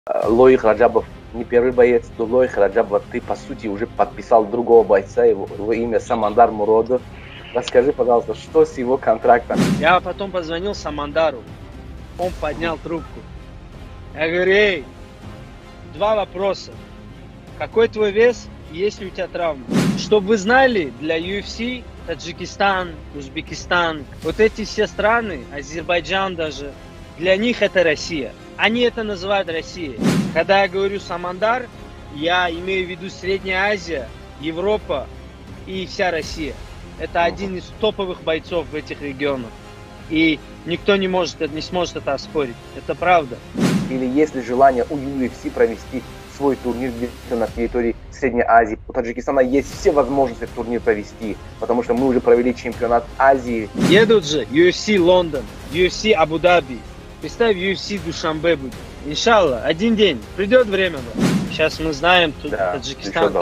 Лоих Раджабов не первый боец, до Лоих Раджабова ты, по сути, уже подписал другого бойца, его имя Самандар Муродов. Расскажи, пожалуйста, что с его контрактом? Я потом позвонил Самандару, он поднял трубку. Я говорю: эй, два вопроса. Какой твой вес и есть ли у тебя травма? Чтобы вы знали, для UFC Таджикистан, Узбекистан, вот эти все страны, Азербайджан даже, для них это Россия. Они это называют Россией. Когда я говорю Самандар, я имею в виду Средняя Азия, Европа и вся Россия. Это один из топовых бойцов в этих регионах. И никто не сможет это оспорить. Это правда. Или есть ли желание у UFC провести свой турнир где-то на территории Средней Азии? У Таджикистана есть все возможности турнир провести, потому что мы уже провели чемпионат Азии. Едут же UFC Лондон, UFC Абу-Даби. Представь, UFC Душанбе будет. Иншалла, один день. Придет время. Сейчас мы знаем, Да, Таджикистан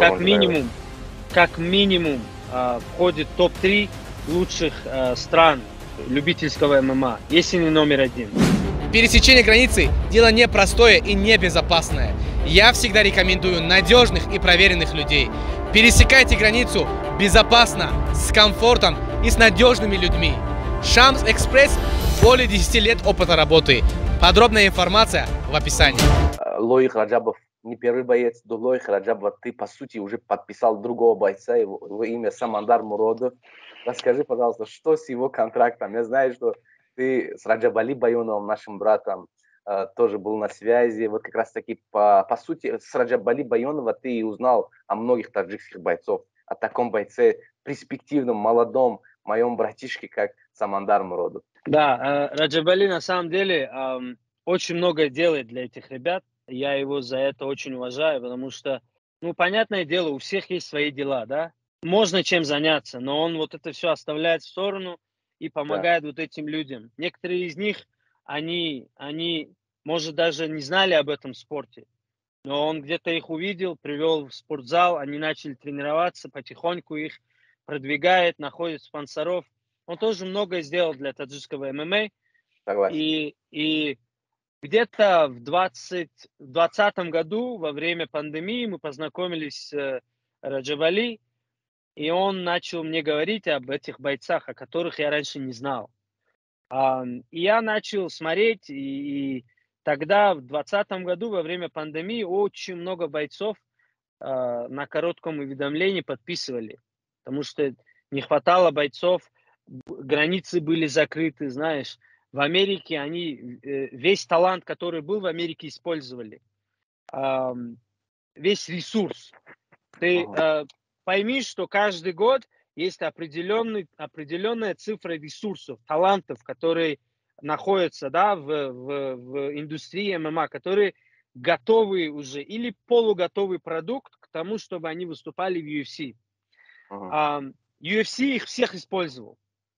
как минимум входит в топ-3 лучших стран любительского ММА, если не номер один. Пересечение границы – дело непростое и небезопасное. Я всегда рекомендую надежных и проверенных людей. Пересекайте границу безопасно, с комфортом и с надежными людьми. Шамс Экспресс – более 10 лет опыта работы. Подробная информация в описании. Лоих Раджабов не первый боец, до Лоих Раджабова ты, по сути, уже подписал другого бойца, его имя Самандар Муродов. Расскажи, пожалуйста, что с его контрактом? Я знаю, что ты с Раджабали Байоновым, нашим братом, тоже был на связи. Вот как раз таки, по сути, с Раджабали Байонова ты и узнал о многих таджикских бойцов, о таком бойце, перспективном, молодом, моем братишке, как Самандар Муродов. Да, Раджабали на самом деле очень многое делает для этих ребят. Я его за это очень уважаю, потому что, понятное дело, у всех есть свои дела, да? Можно чем заняться, но он вот это все оставляет в сторону и помогает вот этим людям. Некоторые из них, они, может, даже не знали об этом спорте, но он где-то их увидел, привел в спортзал, они начали тренироваться, потихоньку их продвигает, находит спонсоров. Он тоже многое сделал для таджикского ММА. Согласен. И где-то в 2020 году, во время пандемии, мы познакомились с Раджабали, и он начал мне говорить об этих бойцах, о которых я раньше не знал. И я начал смотреть, и тогда, в 2020 году, во время пандемии, очень много бойцов на коротком уведомлении подписывали, потому что не хватало бойцов, границы были закрыты, знаешь. В Америке они весь талант, который был в Америке, использовали. Весь ресурс. Ты пойми, что каждый год есть определенная цифра ресурсов, талантов, которые находятся, да, в индустрии ММА, которые готовы уже или полуготовый продукт к тому, чтобы они выступали в UFC. UFC их всех использовал.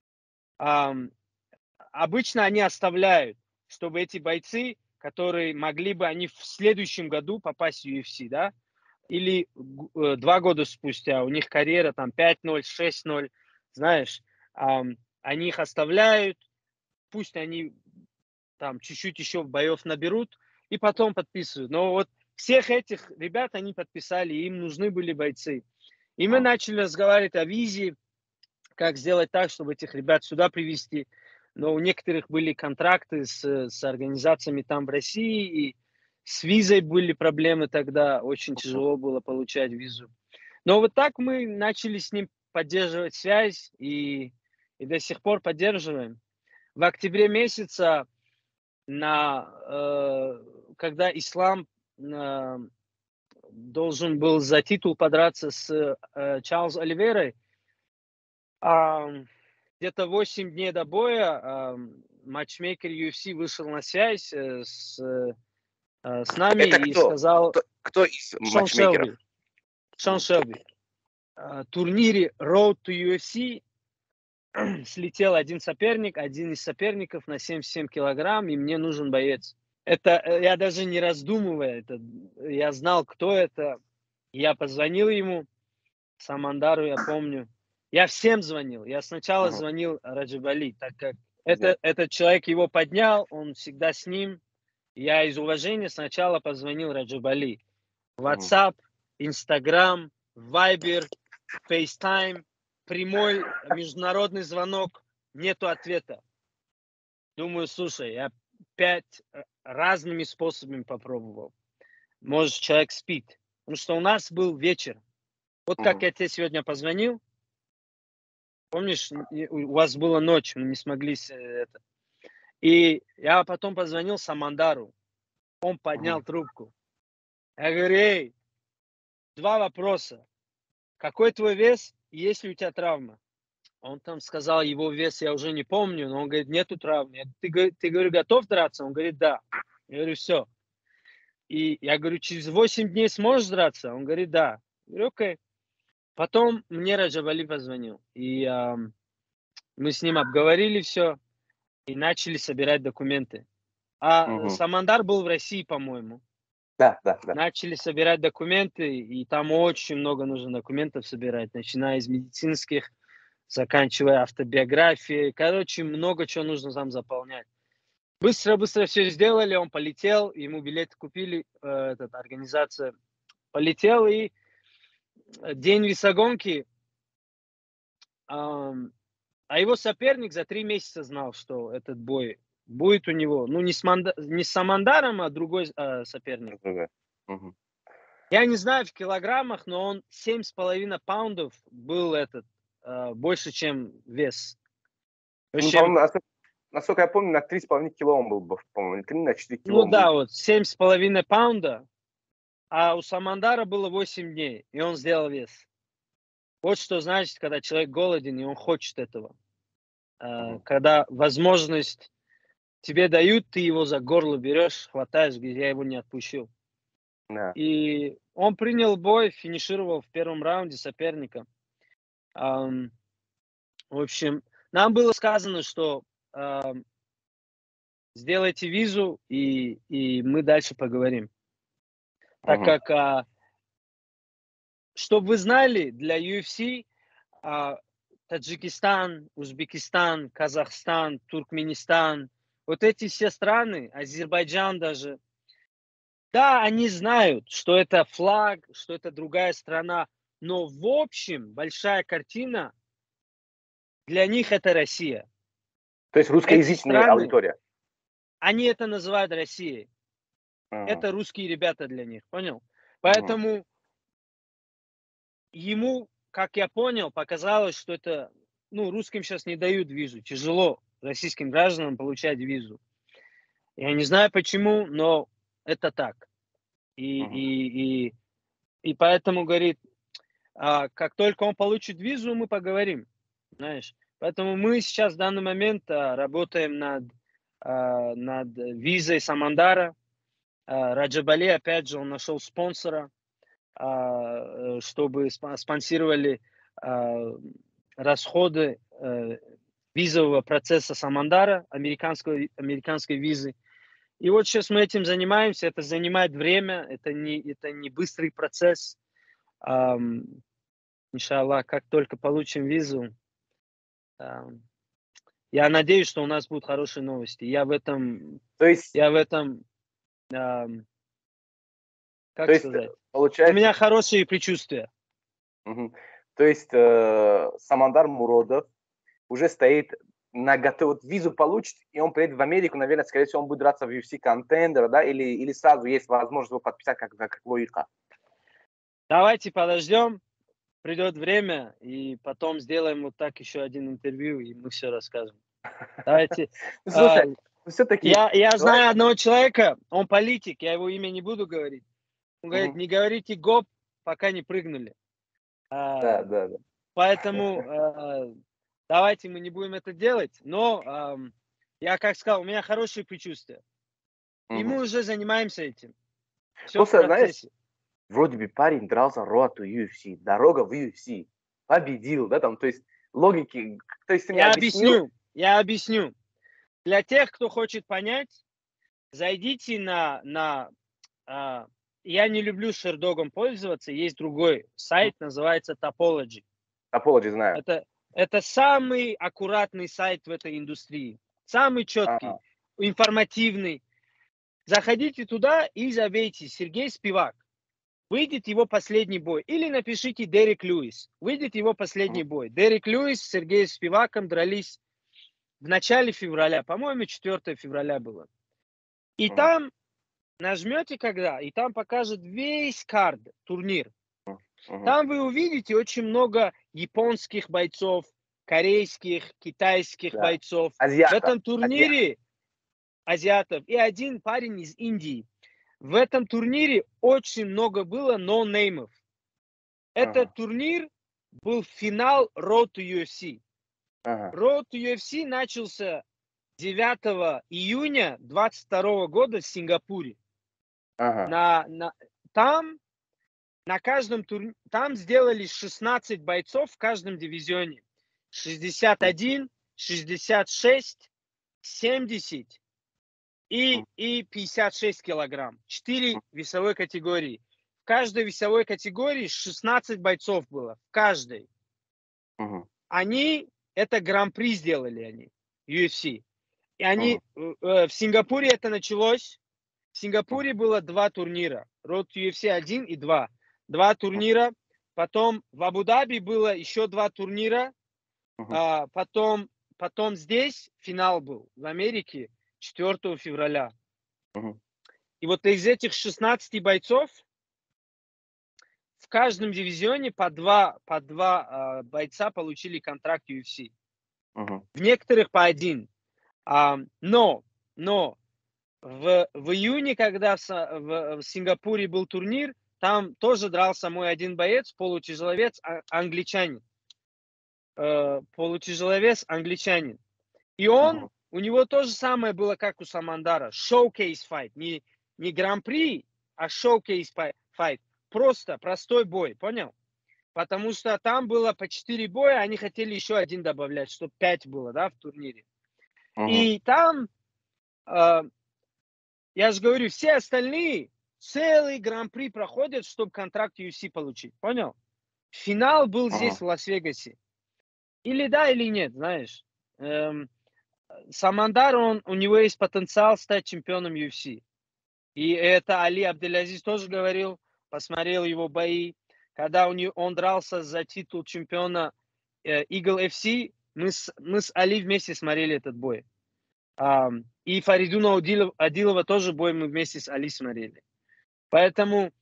Обычно они оставляют, чтобы эти бойцы, которые могли бы они в следующем году попасть в UFC, да, или 2 года спустя, у них карьера там 5-0, 6-0, знаешь, они их оставляют, пусть они там чуть-чуть еще боев наберут и потом подписывают. Но вот всех этих ребят они подписали, им нужны были бойцы. И мы начали разговаривать о визе, как сделать так, чтобы этих ребят сюда привезти. Но у некоторых были контракты с организациями там в России, и с визой были проблемы тогда, очень тяжело было получать визу. Но вот так мы начали с ним поддерживать связь, и до сих пор поддерживаем. В октябре месяце, когда Ислам должен был за титул подраться с Чарльзом Оливейрой, где-то 8 дней до боя матчмейкер UFC вышел на связь с нами. Это и кто? сказал... Кто из матчмейкеров? Шон Шелби. В турнире Road to UFC слетел один из соперников на 77 килограмм, и мне нужен боец. Это я даже не раздумывая, я знал, кто это. Я позвонил ему, Самандару, я помню. Я всем звонил. Я сначала звонил Раджабали, так как этот человек его поднял, он всегда с ним. Я из уважения сначала позвонил Раджабали. WhatsApp, Instagram, Viber, FaceTime, прямой международный звонок, нету ответа. Думаю, слушай, я 5 разными способами попробовал. Может, человек спит. Потому что у нас был вечер. Вот как я тебе сегодня позвонил. Помнишь, у вас была ночь, мы не смогли это. И я потом позвонил Самандару. Он поднял трубку. Я говорю, эй, 2 вопроса. Какой твой вес и есть ли у тебя травма? Он там сказал, его вес я уже не помню, но он говорит, нету травмы. Ты говорю, готов драться? Он говорит, да. Я говорю, все. И я говорю, через 8 дней сможешь драться? Он говорит, да. Я говорю, окей. Потом мне Раджабали позвонил. И мы с ним обговорили все и начали собирать документы. Самандар был в России, по-моему. Да. Начали собирать документы, и там очень много нужно документов собирать, начиная из медицинских, заканчивая автобиографией. Короче, много чего нужно там заполнять. Быстро все сделали, он полетел, ему билеты купили, организация полетел, и день весогонки, а его соперник за 3 месяца знал, что этот бой будет у него. Ну, не с Самандаром, а другой соперник. Я не знаю в килограммах, но он 7,5 паундов был больше, чем вес. Насколько я помню, на 3,5 кило он был, по-моему, 3 на 4 кило. Ну да, вот 7,5 паунда, а у Самандара было 8 дней, и он сделал вес. Вот что значит, когда человек голоден, и он хочет этого. Когда возможность тебе дают, ты его за горло берешь, хватаешь, говоришь, я его не отпущу. Да. И он принял бой, финишировал в первом раунде соперника. В общем, нам было сказано, что сделайте визу, и мы дальше поговорим. Так как, чтобы вы знали, для UFC Таджикистан, Узбекистан, Казахстан, Туркменистан, вот эти все страны, Азербайджан даже, да, они знают, что это флаг, что это другая страна, но в общем большая картина для них это Россия. То есть русскоязычная аудитория. Они это называют Россией. Это русские ребята для них, понял? Поэтому ему, как я понял, показалось, что это, русским сейчас не дают визу. Тяжело российским гражданам получать визу. Я не знаю почему, но это так. И поэтому, говорит, как только он получит визу, мы поговорим. Знаешь? Поэтому мы сейчас в данный момент работаем над визой Самандара. Раджабали, опять же, он нашел спонсора, чтобы спонсировали расходы визового процесса Самандара, американской визы. И вот сейчас мы этим занимаемся. Это занимает время, это не быстрый процесс. Иншаллах, как только получим визу, я надеюсь, что у нас будут хорошие новости. Я в этом, как сказать, получается, у меня хорошие предчувствия. То есть Самандар Муродов уже стоит на готове, визу получит, и он приедет в Америку, наверное, скорее всего, он будет драться в UFC контендер, да, или сразу есть возможность его подписать как логика. Давайте подождем, придет время, и потом сделаем вот так еще один интервью, и мы все расскажем. Давайте. Слушай, все-таки... Я знаю одного человека, он политик, я его имя не буду говорить. Он говорит, не говорите гоп, пока не прыгнули. Да. Поэтому давайте мы не будем это делать, но я, как сказал, у меня хорошие предчувствия. И мы уже занимаемся этим. Все в процессе. Знаешь, вроде бы парень дрался road to UFC, дорога в UFC, победил, да, там, то есть логики, то есть ты мне Я объясню. Для тех, кто хочет понять, зайдите я не люблю Шердогом пользоваться, есть другой сайт, называется Topology. Topology, знаю. Это самый аккуратный сайт в этой индустрии. Самый четкий, информативный. заходите туда и забейте Сергей Спивак. Выйдет его последний бой. Или напишите Дерек Льюис. Выйдет его последний бой. Дерек Льюис с Сергеем Спиваком дрались в начале февраля. По-моему, 4 февраля было. И там нажмете когда, и там покажет весь кард, турнир. Там вы увидите очень много японских бойцов, корейских, китайских бойцов. Азиатов. В этом турнире азиатов. И один парень из Индии. В этом турнире очень много было ноунеймов. Этот турнир был финал Road to UFC. Road to UFC начался 9 июня 2022 года в Сингапуре. Там на каждом турнире, там сделали 16 бойцов в каждом дивизионе. 61, 66, 70 и 56 килограмм. 4 весовой категории. В каждой весовой категории 16 бойцов было. В каждой. Они, это гран-при сделали они, UFC. И они, в Сингапуре это началось. В Сингапуре было 2 турнира. Road to UFC 1 и 2. 2 турнира. Потом в Абу-Даби было еще 2 турнира. Потом здесь финал был в Америке 4 февраля. И вот из этих 16 бойцов в каждом дивизионе по два бойца получили контракт UFC. В некоторых по 1. Но в июне, когда в Сингапуре был турнир, там тоже дрался мой один боец, получеловец англичанин. И у него то же самое было, как у Самандара. Showcase fight. Не гран-при, а showcase fight. Просто простой бой, понял? Потому что там было по 4 боя, они хотели еще 1 добавлять, чтобы 5 было, да, в турнире. И там, я же говорю, все остальные целый гран-при проходят, чтобы контракт UFC получить, понял? Финал был здесь, в Лас-Вегасе. Или да, или нет, знаешь. Самандар, у него есть потенциал стать чемпионом UFC. И это Али Абделязиз тоже говорил, посмотрел его бои. Когда он дрался за титул чемпиона Eagle FC, мы с Али вместе смотрели этот бой. И Фаридуна Адилова тоже бой мы вместе с Али смотрели. Поэтому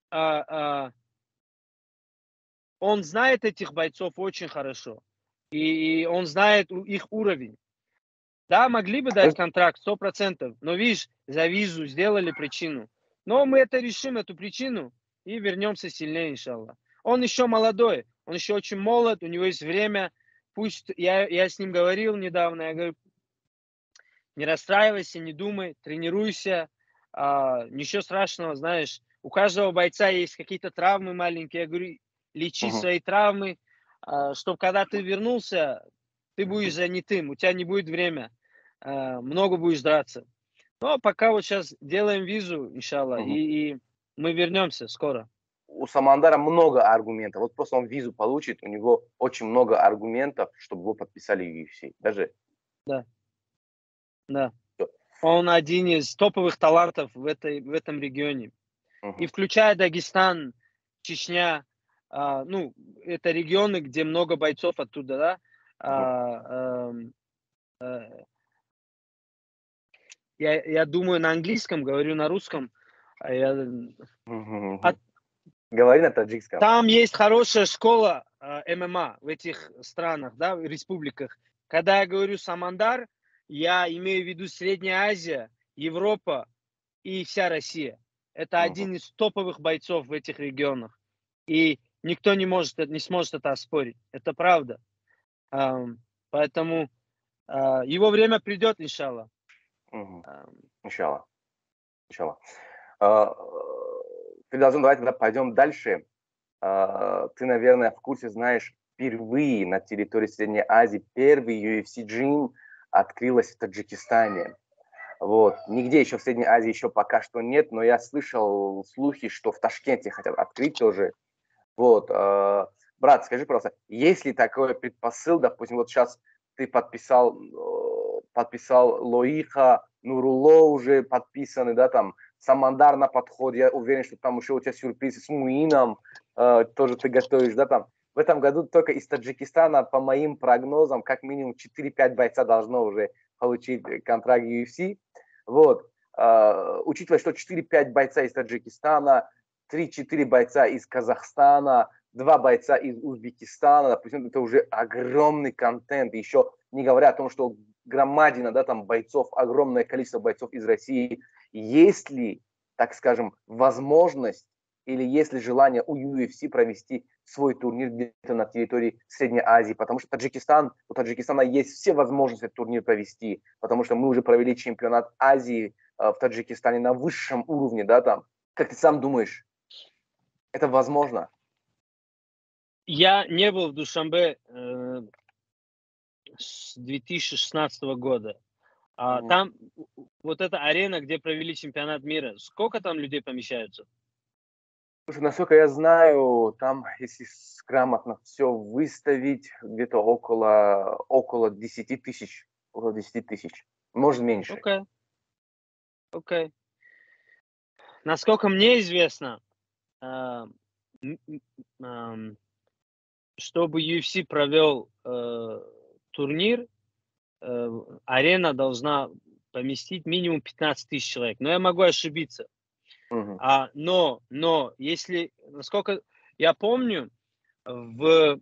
он знает этих бойцов очень хорошо. И он знает их уровень. Да, могли бы дать контракт 100%, но видишь, за визу сделали причину. Но мы это решим, эту причину, и вернемся сильнее, иншаллах. Он еще молодой, он еще очень молод, у него есть время. Пусть, я с ним говорил недавно, я говорю, не расстраивайся, не думай, тренируйся, ничего страшного, знаешь. У каждого бойца есть какие-то травмы маленькие, я говорю, лечи свои травмы, чтобы когда ты вернулся, ты будешь занятым, у тебя не будет времени, много будешь драться. Но пока вот сейчас делаем визу, иншаллах, и мы вернемся скоро. У Самандара много аргументов. Вот просто он визу получит, у него очень много аргументов, чтобы его подписали в UFC. Даже... Да. Он один из топовых талантов в этом регионе. И включая Дагестан, Чечня, это регионы, где много бойцов оттуда, да. Я думаю на английском, говорю на русском. Говори на таджикском. Там есть хорошая школа ММА в этих странах, да, в республиках. Когда я говорю Самандар, я имею в виду Средняя Азия, Европа и вся Россия. Это один из топовых бойцов в этих регионах. И никто не сможет это оспорить. Это правда. Поэтому его время придет, иншаллах. Иншаллах. Фидазун, давайте тогда пойдем дальше. Ты, наверное, в курсе знаешь, впервые на территории Средней Азии первый UFC Gym открылась в Таджикистане. Вот. Нигде еще в Средней Азии еще пока что нет, но я слышал слухи, что в Ташкенте хотят открыть тоже. Вот. Брат, скажи, пожалуйста, есть ли такой предпосыл, допустим, вот сейчас ты подписал Лоиха Нурулло уже подписаны, да, там, Самандар на подходе, я уверен, что там еще у тебя сюрприз с Муином, тоже ты готовишь, да, там. В этом году только из Таджикистана, по моим прогнозам, как минимум 4-5 бойца должно уже получить контракт UFC. Вот. Учитывая, что 4-5 бойца из Таджикистана, 3-4 бойца из Казахстана, 2 бойца из Узбекистана, допустим, это уже огромный контент. Еще не говоря о том, что громадина, да, там бойцов, огромное количество бойцов из России. Есть ли, так скажем, возможность или есть ли желание у UFC провести свой турнир где-то на территории Средней Азии? Потому что у Таджикистана есть все возможности этот турнир провести, потому что мы уже провели чемпионат Азии в Таджикистане на высшем уровне, да, там. Как ты сам думаешь, это возможно? Я не был в Душанбе с 2016 года. Там вот эта арена, где провели чемпионат мира, сколько там людей помещаются? Слушай, насколько я знаю, там, если грамотно все выставить, где-то около 10 тысяч. Около 10 тысяч. Может, меньше. Окей. Насколько мне известно, чтобы UFC провел турнир, арена должна поместить минимум 15 тысяч человек. Но я могу ошибиться. Но если, насколько я помню, в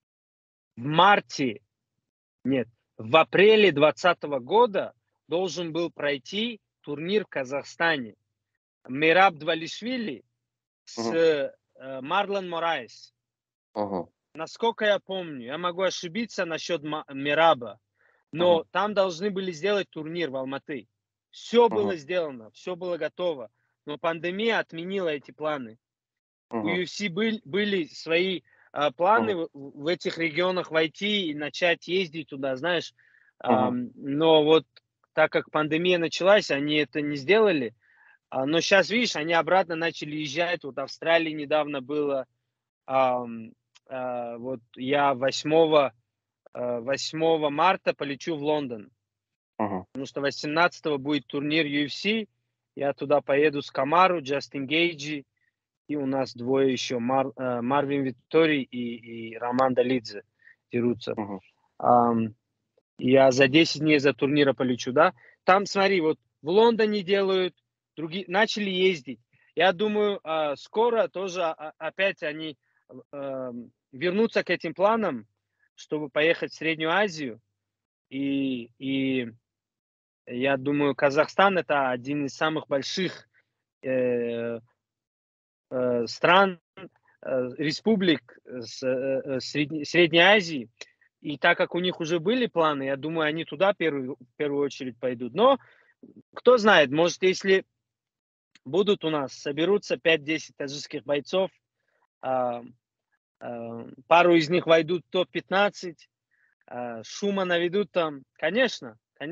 апреле 2020 года должен был пройти турнир в Казахстане. Мераб Двалишвили с Марлон Мораес. Насколько я помню, я могу ошибиться насчет Мераба, но там должны были сделать турнир в Алматы. Все было сделано, все было готово. Но пандемия отменила эти планы. У UFC были свои планы в этих регионах войти и начать ездить туда, знаешь. Но вот так как пандемия началась, они это не сделали. Но сейчас, видишь, они обратно начали езжать. Вот в Австралии недавно было. Вот я 8 марта полечу в Лондон. Потому что 18-го будет турнир UFC. Я туда поеду с Камару, Джастин Гейджи. И у нас двое еще, Марвин Виттори и Роман Долидзе дерутся. Я за 10 дней за турнира полечу, да. Там, смотри, вот в Лондоне делают, другие начали ездить. Я думаю, скоро тоже опять они вернутся к этим планам, чтобы поехать в Среднюю Азию. И я думаю, Казахстан это один из самых больших стран, республик Средней Азии. И так как у них уже были планы, я думаю, они туда в первую очередь пойдут. Но кто знает, может, если будут у нас, соберутся 5-10 таджикских бойцов, пару из них войдут в топ-15, шума наведут там. Конечно.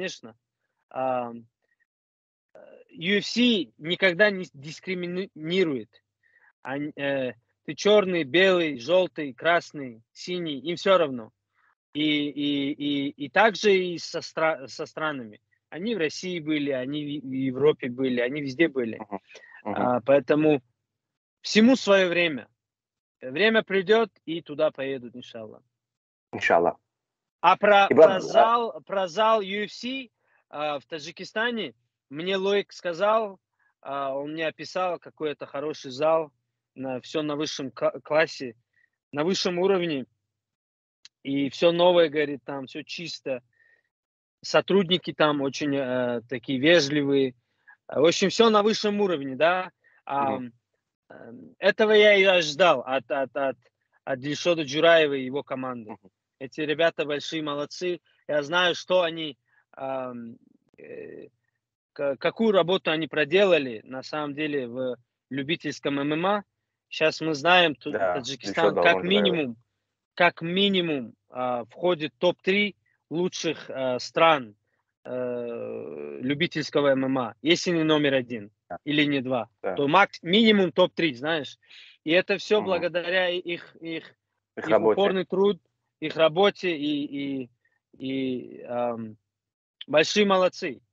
UFC никогда не дискриминирует. Ты черный, белый, желтый, красный, синий, им все равно. И также и со странами. Они в России были, они в Европе были, они везде были. Поэтому всему свое время. Время придет, и туда поедут, иншаллах. Иншаллах. А про зал UFC в Таджикистане мне Лоик сказал, он мне описал какой-то хороший зал, все на высшем классе, на высшем уровне. И все новое, говорит, там все чисто. Сотрудники там очень такие вежливые. В общем, все на высшем уровне, да. Этого я и ожидал от Дильшода Джураева и его команды. Эти ребята большие молодцы. Я знаю, что они, какую работу они проделали на самом деле в любительском ММА. Сейчас мы знаем, Таджикистан как минимум входит в топ-3 лучших стран любительского ММА, если не номер 1 или не 2, то минимум топ-3, знаешь. И это все благодаря их упорный труд, их работе и большие молодцы.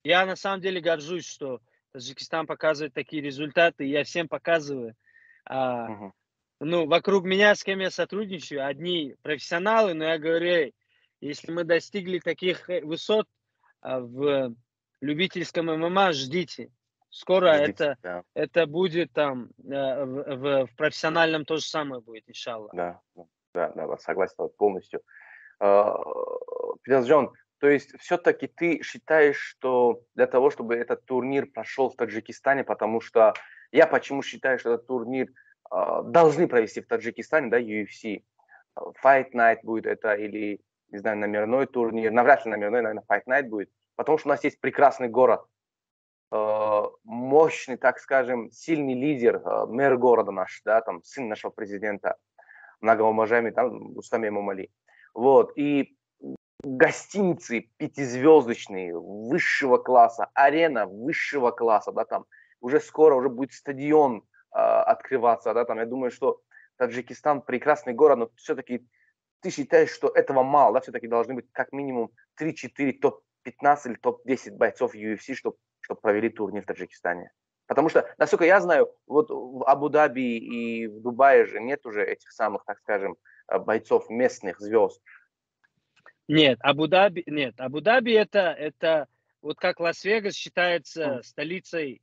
Я на самом деле горжусь, что Таджикистан показывает такие результаты, и я всем показываю. Ну, вокруг меня, с кем я сотрудничаю, одни профессионалы, но я говорю, эй, если мы достигли таких высот в любительском ММА, ждите. Скоро это будет там, в профессиональном то же самое будет, иншаллах. Да, согласен полностью. Пирсджон, то есть все-таки ты считаешь, что для того, чтобы этот турнир прошел в Таджикистане, потому что я почему считаю, что этот турнир должны провести в Таджикистане, да, UFC. Fight Night будет это или, не знаю, номерной турнир. Навряд ли номерной, наверное, Fight Night будет. Потому что у нас есть прекрасный город. Мощный, так скажем, сильный лидер, мэр города наш, да, там, сын нашего президента, многоуважаемый, там, Рустам Эмомали. Вот, и гостиницы пятизвездочные, высшего класса, арена высшего класса, да, там, уже скоро уже будет стадион открываться, да, там, я думаю, что Таджикистан прекрасный город, но все-таки ты считаешь, что этого мало, да, все-таки должны быть как минимум 3-4 топ-15 или топ-10 бойцов UFC, чтобы провели турнир в Таджикистане. Потому что, насколько я знаю, вот в Абу-Даби и в Дубае же нет уже этих самых, так скажем, бойцов местных звезд. Нет, Абу-Даби это вот как Лас-Вегас считается столицей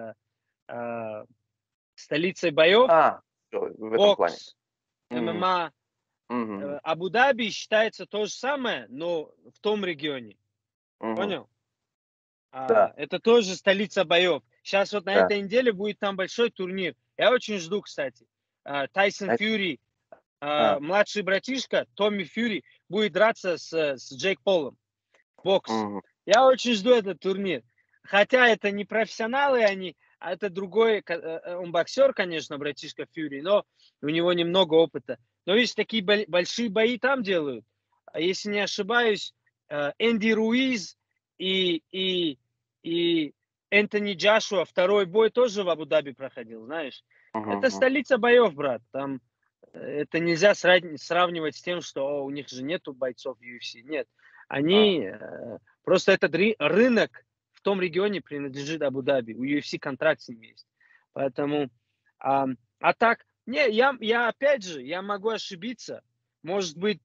боев, в этом плане. ММА. Абу-Даби считается то же самое, но в том регионе. Понял? Да. Это тоже столица боев. Сейчас вот на этой неделе будет там большой турнир. Я очень жду, кстати. Тайсон Фьюри, младший братишка, Томми Фьюри, будет драться с Джейк Полом. Бокс. Я очень жду этот турнир. Хотя это не профессионалы они, а это другой, он боксер, конечно, братишка Фьюри, но у него немного опыта. Но видишь, такие большие бои там делают. Если не ошибаюсь, Энди Руиз и Энтони Джошуа, второй бой тоже в Абу-Даби проходил, знаешь. Это столица боев, брат. Там это нельзя сравнивать с тем, что у них же нету бойцов UFC. Нет. Они просто этот рынок в том регионе принадлежит Абу-Даби. У UFC контракт с ними есть. Поэтому, так, не, я опять же, я могу ошибиться. Может быть,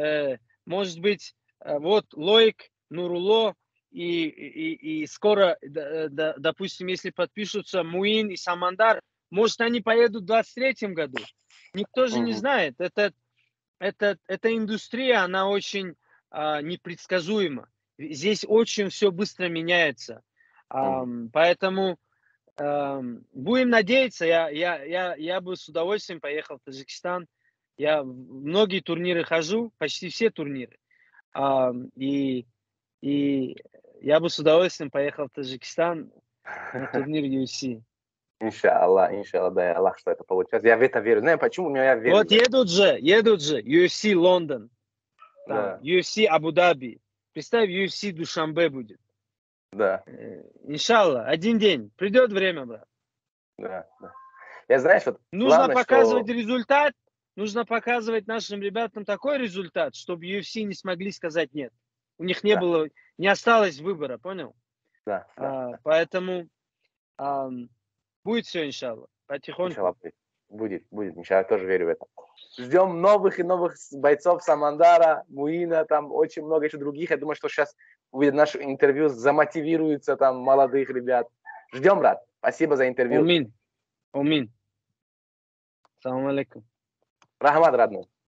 вот Лоик, Нурулло и скоро, допустим, если подпишутся Муин и Самандар, может, они поедут в 2023 году. Никто же не знает. Эта индустрия, она очень непредсказуема. Здесь очень все быстро меняется. Поэтому будем надеяться. Я бы с удовольствием поехал в Таджикистан. Я в многие турниры хожу, почти все турниры. И я бы с удовольствием поехал в Таджикистан на турнир UFC. Иншаллах, дай Аллах, что это получается. Я в это верю. Знаешь, почему? Но я верю. Вот едут же UFC Лондон, да. UFC Абу-Даби. Представь, UFC Душанбе будет. Да. Иншаллах, один день. Придет время, брат. Да. Я, знаешь, вот нужно главное, показывать результат. Нужно показывать нашим ребятам такой результат, чтобы UFC не смогли сказать нет. У них не осталось выбора, понял? Да. Поэтому будет все, иншаллах. Потихоньку. Иншаллах, будет. Иншаллах, я тоже верю в это. Ждем новых и новых бойцов Самандара, Муина, там очень много еще других. Я думаю, что сейчас увидят наше интервью, замотивируются там молодых ребят. Ждем, брат. Спасибо за интервью. Амин. Салам алейкум. Рахмат, родной.